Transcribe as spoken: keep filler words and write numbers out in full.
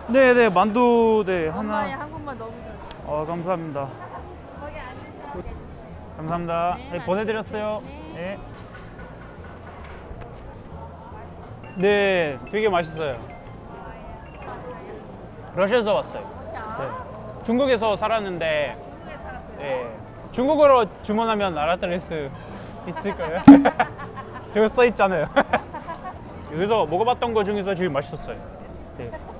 네네, 만두 네 엄마의 하나. 한국말 너무 잘해. 어, 감사합니다. 거기 앉으세요. 감사합니다. 네, 네, 보내드렸어요. 네. 네. 네, 되게 맛있어요. 러시아에서 왔어요. 네. 중국에서 살았는데, 중국에 살았어요. 네. 중국어로 주문하면 알아들을 수 있을까요? 여기 써 있잖아요. 여기서 먹어봤던 거 중에서 제일 맛있었어요. 네.